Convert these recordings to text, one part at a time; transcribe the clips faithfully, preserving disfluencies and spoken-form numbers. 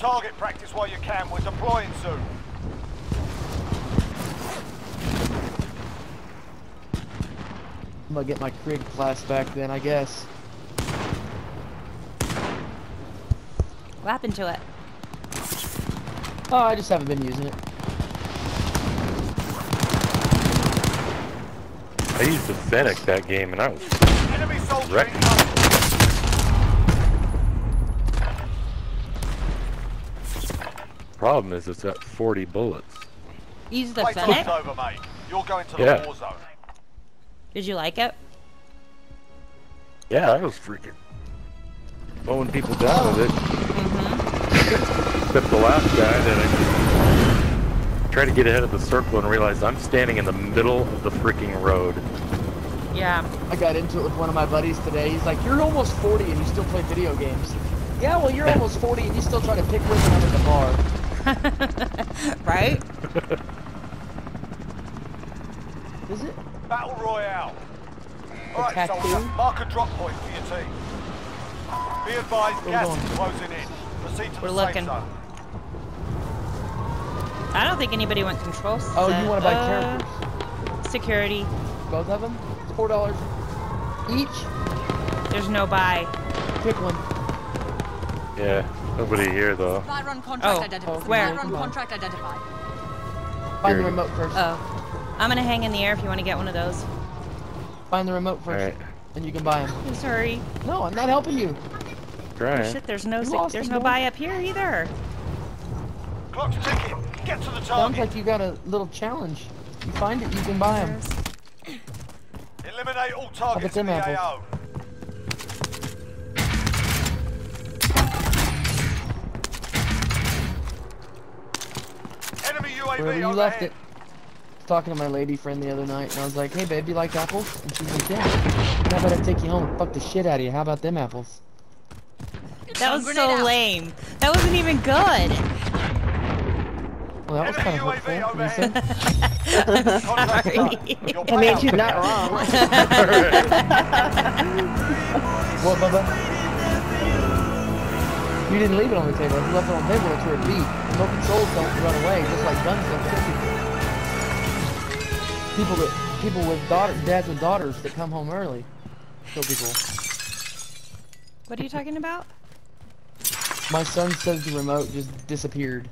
target practice while you can. We're deploying soon. I'm gonna get my Krieg class back then, I guess. What happened to it? Oh, I just haven't been using it. I used the Fennec that game and I was Enemy soldier wrecked. incoming. Problem is, it's at forty bullets. Use the Playtime's Fennec? over, mate. You're going to the Yeah. war zone. Did you like it? Yeah, I was freaking mowing people down with it. Mm-hmm. Except the last guy that I tried to get ahead of the circle and realized I'm standing in the middle of the freaking road. Yeah. I got into it with one of my buddies today. He's like, "You're almost forty and you still play video games." Yeah, well, you're almost forty and you still try to pick women up at the bar. Right? Is it? Battle Royale. Alright, tattoo? soldier. Mark a drop point for your team. Be advised, Where gas we is going? closing in. Proceed to We're the looking. safe zone. I don't think anybody went control set. Oh, you want to buy uh, characters? Security. Both of them? It's four dollars each. There's no buy. Pick one. Yeah, nobody here though. Byron contract Oh, identified. where? Byron contract identified. Find the Here. remote first. Oh. I'm gonna hang in the air if you want to get one of those. Find the remote first, Alright, and you can buy them. I'm sorry. No, I'm not helping you. trying. Shit, there's no You sec- lost there's them, no boy. buy up here either. Clock's ticking. Get to the Sounds target. like you got a little challenge. You find it, you can buy them. Eliminate all at targets them in the apples. A O. Enemy U A V Wherever you overhead. left it. I was talking to my lady friend the other night, and I was like, "Hey, babe, you like apples?" And she's like, "Yeah." How about I take you home and fuck the shit out of you? How about them apples? That was Grenade so out. lame. That wasn't even good. Well, that was kind Enemy of U A V hurtful. What do you overhead. say? Contract Sorry. done. Your I mean, payout- she's not wrong. What, Bubba? You didn't leave it on the table. If you left it on the table, it's where it beat. Smoking souls don't run away, just like guns don't kill people. People that, people with daughters, dads with daughters that come home early, kill people. What are you talking about? My son says the remote just disappeared.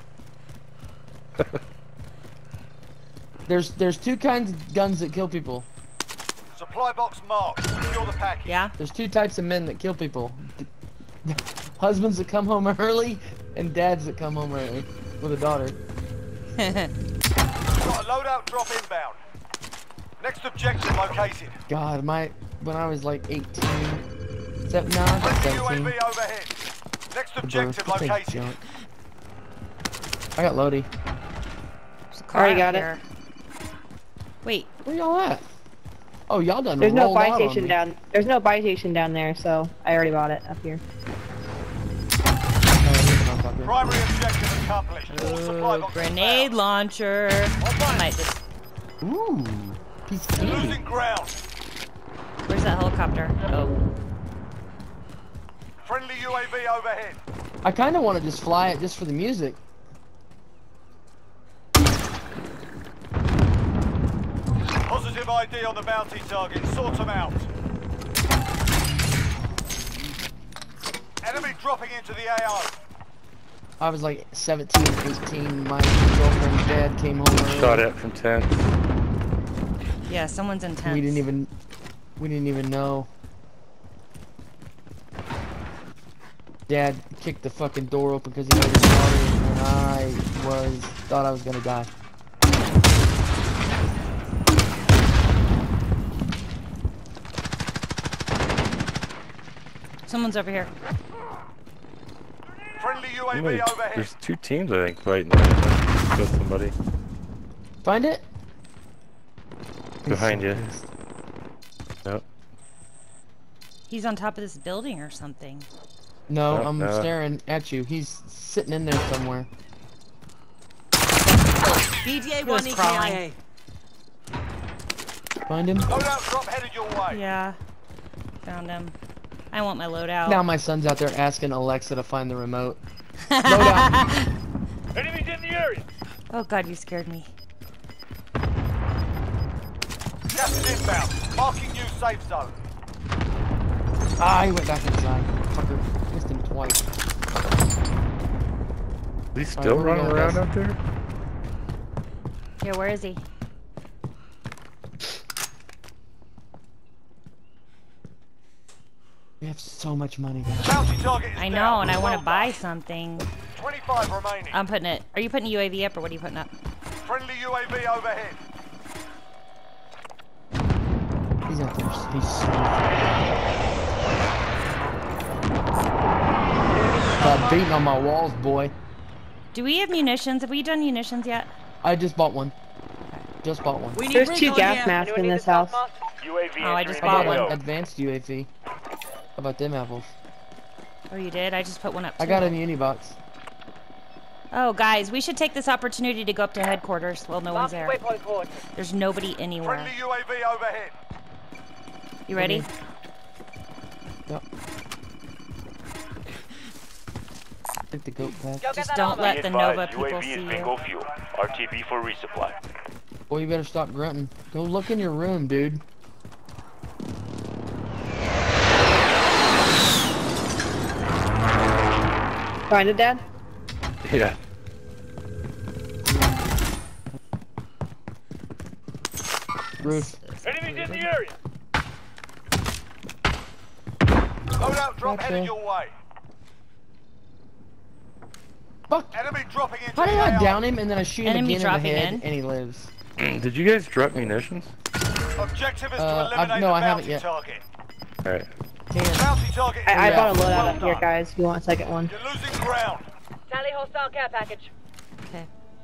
There's there's two kinds of guns that kill people. Supply box marked. Secure the package. Yeah. There's two types of men that kill people. Husbands that come home early and dads that come home early with a daughter. Got a loadout drop inbound. Next objective located. God, my when I was like eighteen, seven, no, I was Friendly U A seventeen. V overhead. Next The objective birth, I think, located. junk. I got Lodi. There's a car Already out got it. here. Wait. Where y'all at? Oh, y'all done There's no rolled buy out on station me. down. There's no buy station down there, so I already bought it up here. Oh, Primary objective accomplished. All supply Ooh, boxes grenade found. launcher. I might just. Ooh, piece of candy. Losing ground. Where's that helicopter? Oh. Friendly U A V overhead. I kind of want to just fly it just for the music. Positive I D on the bounty target. Sort them out. Enemy dropping into the A O. I was like seventeen, eighteen. My girlfriend's dad came home early. Shot at from ten. Yeah, someone's intense. We didn't even, we didn't even know. Dad kicked the fucking door open because he had his daughter, and I was thought I was gonna die. Someone's over here. Friendly U A V Somebody- overhead. There's two teams I think fighting. Got somebody Find it? behind you. Yep. He's on top of this building or something. No, No, I'm no. staring at you. He's sitting in there somewhere. B D A He was one E K I crawling. A. Find him. Loadout drop headed your way. Yeah. Found him. I want my loadout. Now my son's out there asking Alexa to find the remote. Slow down. Enemies in the area. Oh god, you scared me. Gas is inbound. Marking new safe zone. Ah, he went back inside. Fucker. Missed him twice. Is he still where we running going, around guys? out there? Here, where is he? We have so much money, guys. Bounty target is I know, down. and I want Well to buy done. something. twenty-five remaining. I'm putting it. Are you putting U A V up or what are you putting up? Friendly U A V overhead. He's out there. He's so Stop beating on my walls, boy. Do we have munitions? Have we done munitions yet? I just bought one. Just bought one. We need There's two recon gas here. masks Anyone in need this the house. stealth U A V Oh, I just I bought got one. an advanced U A V. How about them apples? Oh, you did? I just put one up too. I got a uni box. Oh, guys, we should take this opportunity to go up to headquarters. Well, no one's there. Waypoint forward. There's nobody anywhere. Friendly U A V overhead. You ready? Yep. Take the goat pack. Go get Just that don't armor. let the Nova people U A V see is you. bingo fuel. R T B for resupply. Boy, you better stop grunting. Go look in your room, dude. Find it, Dad? Yeah. Roof. Enemies in the area. Loadout drop Gotcha. headed your way. Fuck! Enemy dropping into How did the I A R. down him and then I shoot him Enemy again in the dropping head in. and he lives? Did you guys drop munitions? Objective is Uh, to I've- eliminate no, the I haven't bounty yet. target. Alright. Can. Bounty target is I, I Yeah. bought a loadout well up here, done. guys. If you want a second one. You're losing ground. Tally hostile care package. Okay.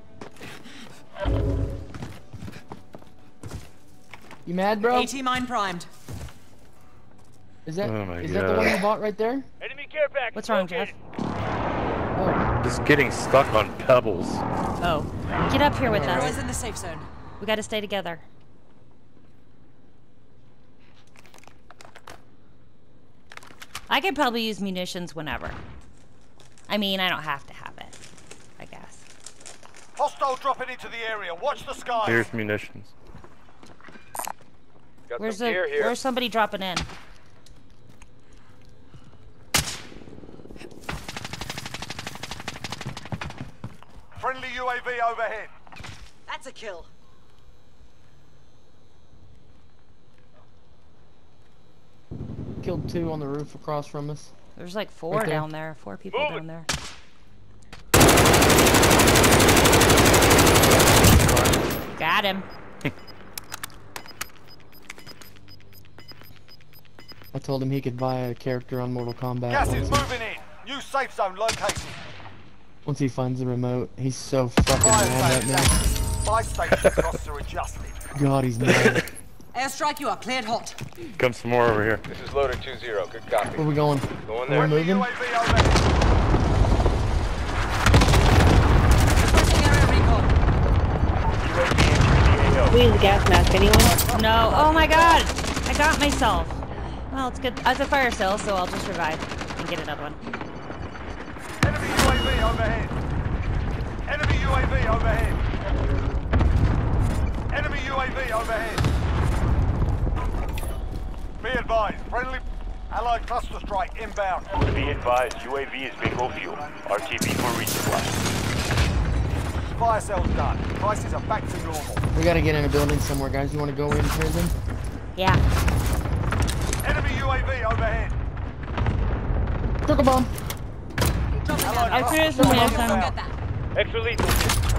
You mad, bro? AT mine primed. Is that Oh my is that the one God. you bought right there? Enemy care package. What's wrong, Jeff? Oh, Just getting stuck on pebbles. Oh. Get up here with Everyone's us. in the safe zone. We gotta stay together. I could probably use munitions whenever. I mean, I don't have to have it, I guess. Hostile dropping into the area. Watch the skies. Here's munitions. Got Where's some the, gear here. where's somebody dropping in? Friendly U A V overhead. That's a kill. killed two on the roof across from us. There's like four Right there. down there. Four people Move it. down there. Got him. I told him he could buy a character on Mortal Kombat. Gas is once, moving in. New safe zone located. once he finds the remote. He's so fucking Fire mad right station. now. Buy station costs are adjusted. God, he's mad. Airstrike, you are cleared hot. Come some more over here. This is loader two zero. Good copy. Where we going? Go in We're there. Friendly moving. U A V overhead. Requesting area recon. We need the gas mask. Anyone? No. Oh my god. I got myself. Well, it's good. I was a fire sale, so I'll just revive and get another one. Enemy U A V overhead. Enemy U A V overhead. Enemy U A V overhead. Be advised, friendly Allied cluster strike inbound. Be advised, U A V is bingo fuel. R T B for resupply. Fire sales done. Prices are back to normal. We gotta get in a building somewhere, guys. You wanna go in prison? Yeah. Enemy U A V overhead. Took a bomb. Allied I threw cluster some strike munitions. inbound. Get that. Extra lethal.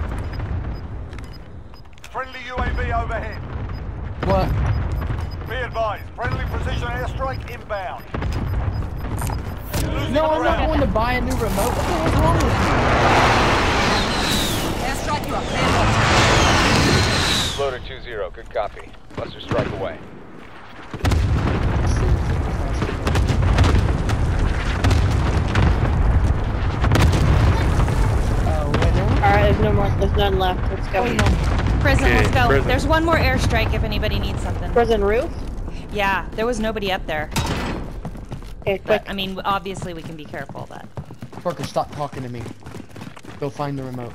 Friendly U A V overhead. What? Be advised, friendly precision airstrike inbound. Losing No, I'm not ground. going to buy a new remote. What the hell's wrong with Airstrike, you are cleared hot. Loader two zero. Good copy. Cluster strike away. Uh, right now? Alright, there's no more. There's none left. Let's go. Prison, Okay, let's go. prison. There's one more airstrike if anybody needs something. Prison roof? Yeah, there was nobody up there. Okay, quick. But, I mean, obviously we can be careful, but... Parker, stop talking to me. Go find the remote.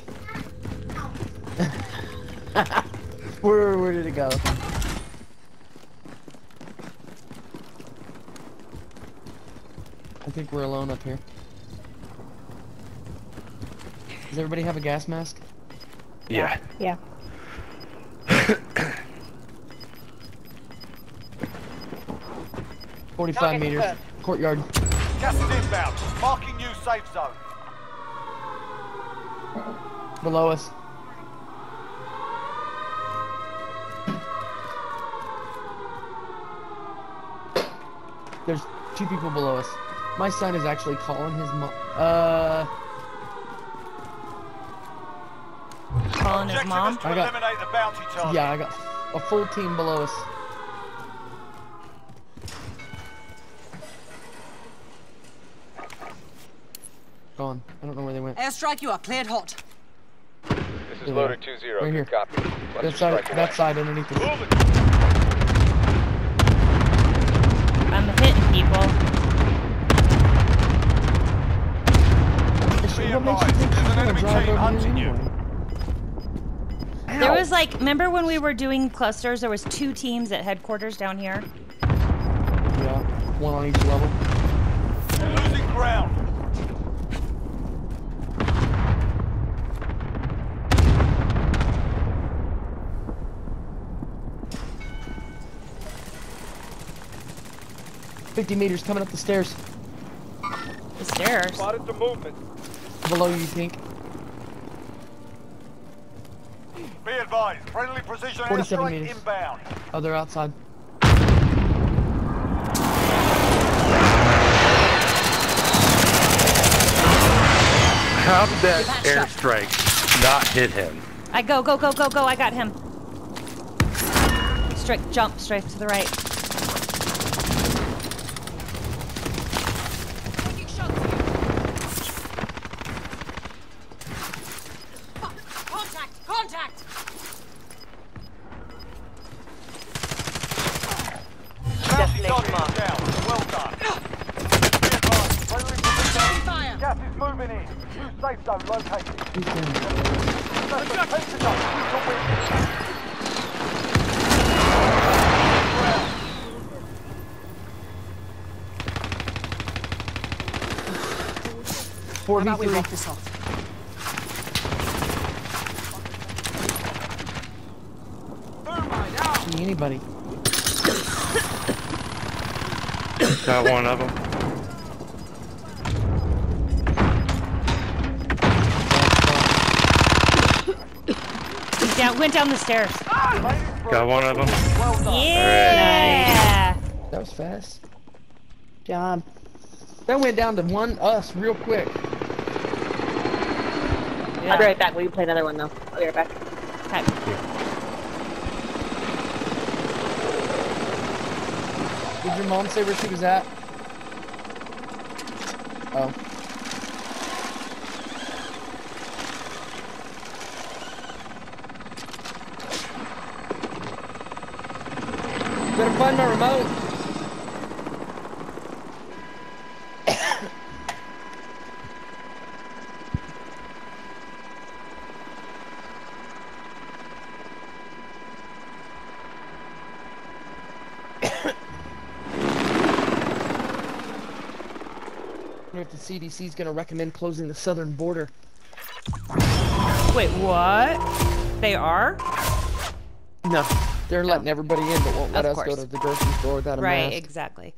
where, where did it go? I think we're alone up here. Does everybody have a gas mask? Yeah. Yeah. forty-five meters. Courtyard. Gas is inbound. Marking new safe zone. Below us. There's two people below us. My son is actually calling his mom. Uh, Calling his Objective mom. is to I got- eliminate the bounty target. yeah, I got a full team below us. Gone. I don't know where they went. Airstrike, you are cleared hot. This is Yeah. loader two zero. Right Good here. copy. That Buster side, strike away. that side underneath us. Moving. I'm hitting people. What makes Be you advised, think there's she's an gonna enemy drive team over here hunting you. anyway? There was like, remember when we were doing clusters? There was two teams at headquarters down here. Yeah, one on each level. Losing ground. fifty meters coming up the stairs. The stairs. Spotted the movement. Below you, Pink. Be advised, friendly precision forty-seven airstrike meters. inbound. Oh, they're outside. How did that airstrike not hit him? I go, go, go, go, go. I got him. Straight, jump straight to the right. Taking shots. Fuck. Contact! Contact! Bounty target is down. Well done. Be advised, friendly precision. Fire! Gas is moving in. New safe zone located. Who's down? Take the zone. Use your win. four How v about we three. walk this off? See anybody? Got one of them. He down, went down the stairs. Got one of them. Yeah. That was fast. Job. That went down to one us real quick. I'll be right back. Will you play another one though? I'll be right back. Okay. Did your mom say where she was at? Oh. Better find my remote. I wonder if the C D C is going to recommend closing the southern border. Wait, what? They are? No, they're letting everybody in, but won't let Of us go course. to the grocery store without a Right, mask. exactly.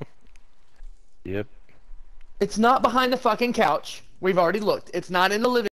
Yep. It's not behind the fucking couch. We've already looked. It's not in the living